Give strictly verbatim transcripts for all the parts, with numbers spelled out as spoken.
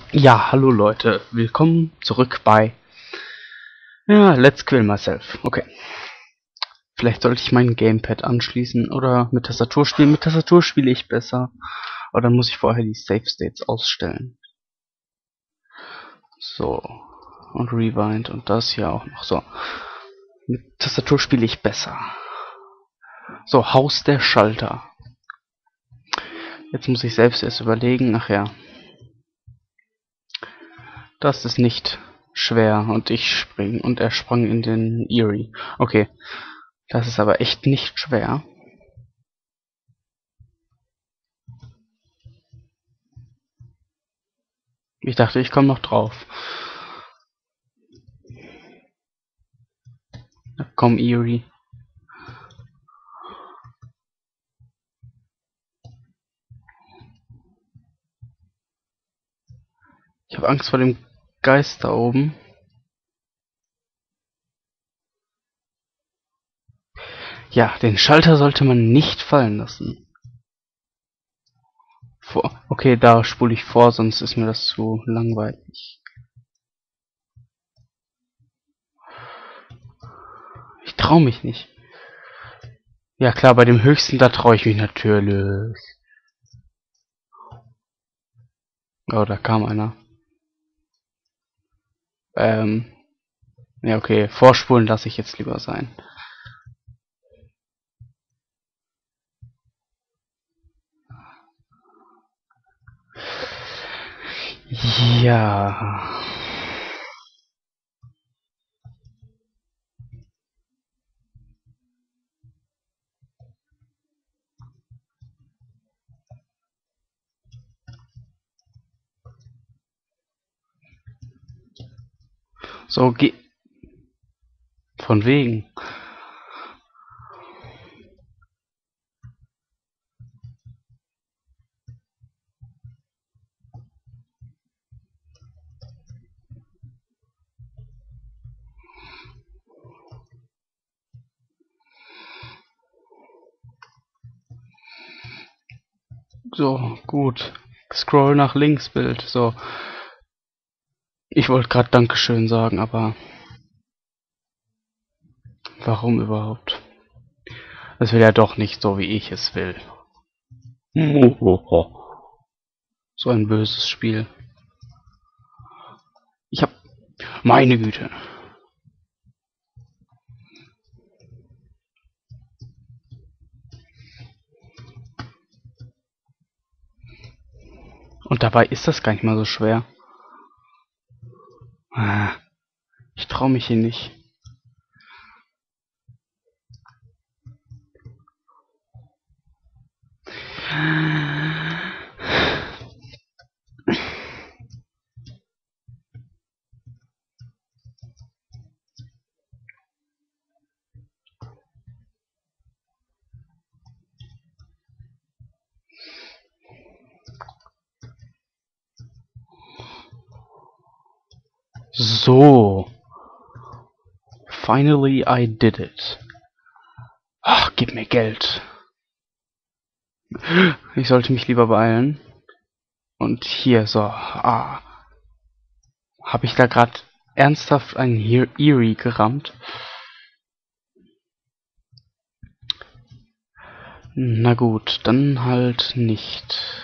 Ja, hallo Leute, willkommen zurück bei ja, Let's Kill Myself. Okay, vielleicht sollte ich mein Gamepad anschließen oder mit Tastatur spielen. Mit Tastatur spiele ich besser, aber dann muss ich vorher die Save States ausstellen. So, und Rewind und das hier auch noch. So, mit Tastatur spiele ich besser. So, Haus der Schalter. Jetzt muss ich selbst erst überlegen. Ach ja, das ist nicht schwer und ich spring und er sprang in den Eerie. Okay, das ist aber echt nicht schwer. Ich dachte, ich komme noch drauf. Na komm, Eerie. Ich habe Angst vor dem Geist da oben. Ja, den Schalter sollte man nicht fallen lassen. Vor. Okay, da spule ich vor, sonst ist mir das zu langweilig. Ich traue mich nicht. Ja klar, bei dem höchsten, da traue ich mich natürlich. Oh, da kam einer. Ähm. Ja, okay. Vorspulen lasse ich jetzt lieber sein. Ja. So, geh. Von wegen. So, gut. Scroll nach links, Bild. So. Ich wollte gerade Dankeschön sagen, aber warum überhaupt? Es will ja doch nicht so, wie ich es will. So ein böses Spiel. Ich hab... Meine Güte. Und dabei ist das gar nicht mal so schwer. Ich traue mich hier nicht. So. Finally I did it. Ach, gib mir Geld. Ich sollte mich lieber beeilen. Und hier, so. Ah. Habe ich da gerade ernsthaft einen Eerie gerammt? Na gut, dann halt nicht.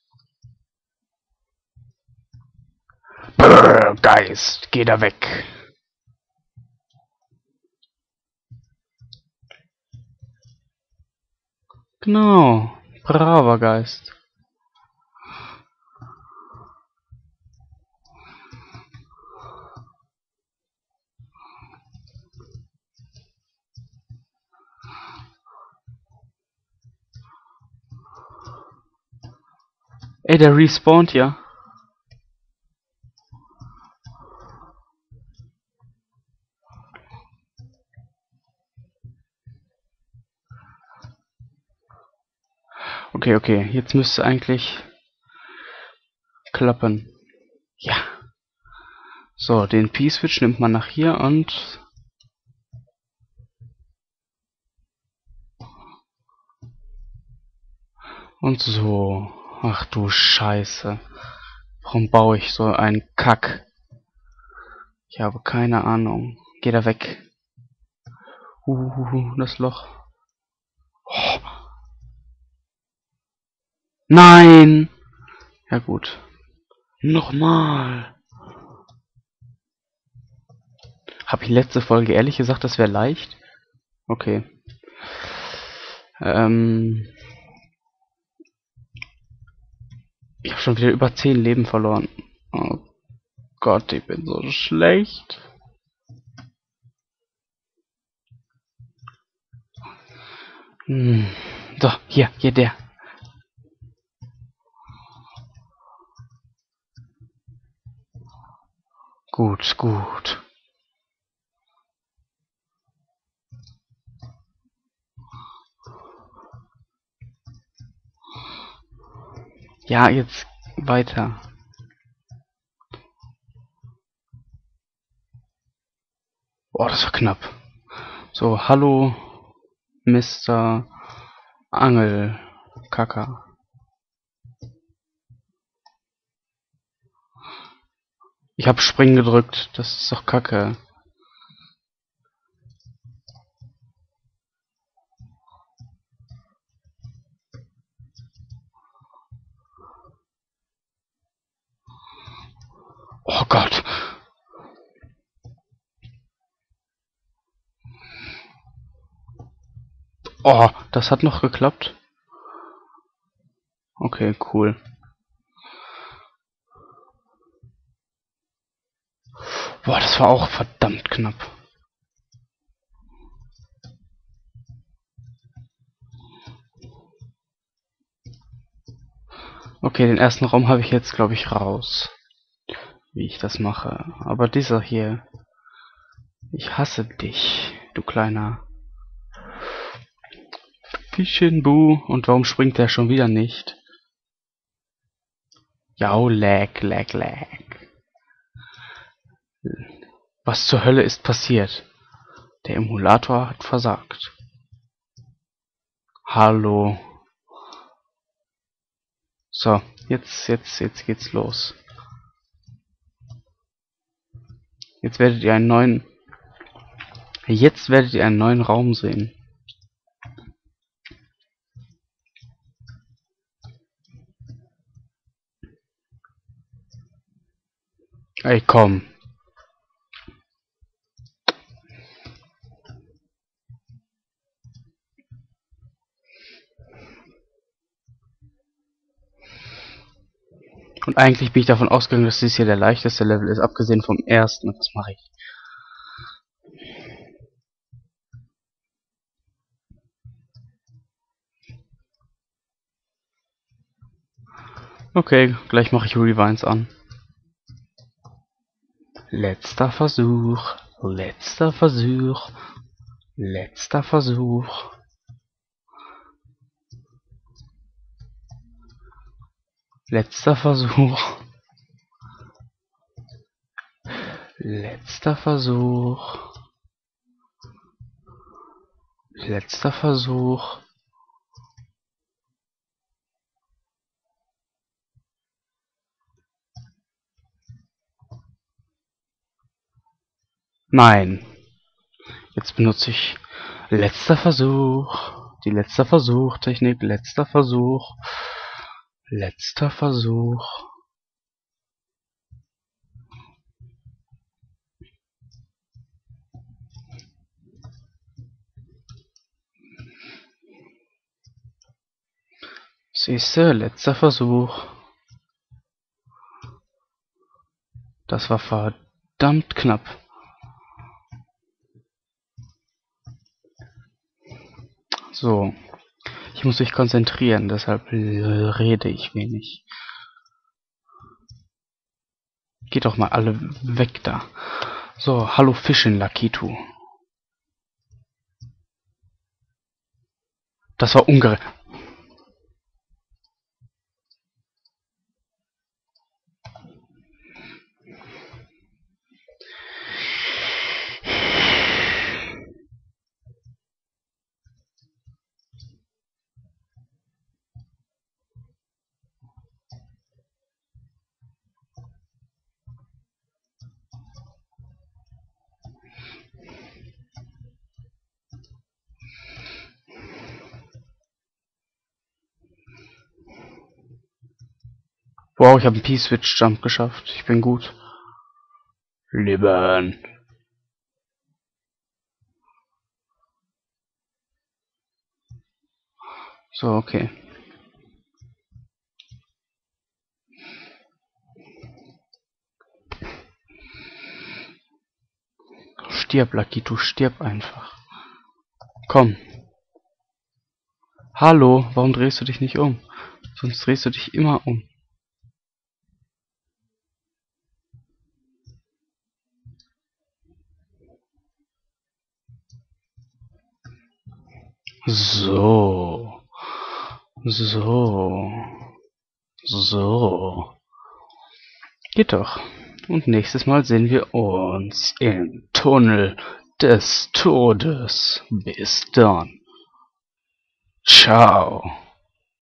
Brrr, Geist, geh da weg. Genau, braver Geist. Ey, der respawnt ja. Okay, okay, jetzt müsste eigentlich klappen. Ja. So, den P-Switch nimmt man nach hier und... Und so. Ach du Scheiße. Warum baue ich so einen Kack? Ich habe keine Ahnung. Geh da weg. Uh, das Loch. Oh. Nein! Ja gut. Nochmal. Habe ich letzte Folge ehrlich gesagt, das wäre leicht? Okay. Ähm... Ich habe schon wieder über zehn Leben verloren. Oh Gott, ich bin so schlecht. Hm. So, hier, hier der. Gut, gut. Ja, jetzt weiter. Oh, das war knapp. So, hallo, Mister Angelkacker. Ich habe Springen gedrückt. Das ist doch Kacke. Oh Gott. Oh, das hat noch geklappt. Okay, cool. Boah, das war auch verdammt knapp. Okay, den ersten Raum habe ich jetzt, glaube ich, raus. Wie ich das mache. Aber dieser hier. Ich hasse dich, du kleiner Fischenbu. Und warum springt der schon wieder nicht? Ja, lag, lag, lag. Was zur Hölle ist passiert? Der Emulator hat versagt. Hallo. So, jetzt, jetzt, jetzt geht's los. Jetzt werdet ihr einen neuen... Jetzt werdet ihr einen neuen Raum sehen. Ey, komm. Und eigentlich bin ich davon ausgegangen, dass dies hier der leichteste Level ist, abgesehen vom ersten. Was mache ich? Okay, gleich mache ich Rewinds an. Letzter Versuch. Letzter Versuch. Letzter Versuch. Letzter Versuch. Letzter Versuch. Letzter Versuch. Nein. Jetzt benutze ich letzter Versuch. Die letzter Versuch Technik. Letzter Versuch. Letzter Versuch. Siehste, letzter Versuch. Das war verdammt knapp. So. Ich muss mich konzentrieren, deshalb rede ich wenig. Geht doch mal alle weg da. So, hallo Fischen, Lakitu. Das war ungerecht. Wow, ich habe einen P-Switch-Jump geschafft. Ich bin gut. Leben. So, okay. Stirb, Lucky, du stirb einfach. Komm. Hallo, warum drehst du dich nicht um? Sonst drehst du dich immer um. So. So. So. Geht doch. Und nächstes Mal sehen wir uns im Tunnel des Todes. Bis dann. Ciao.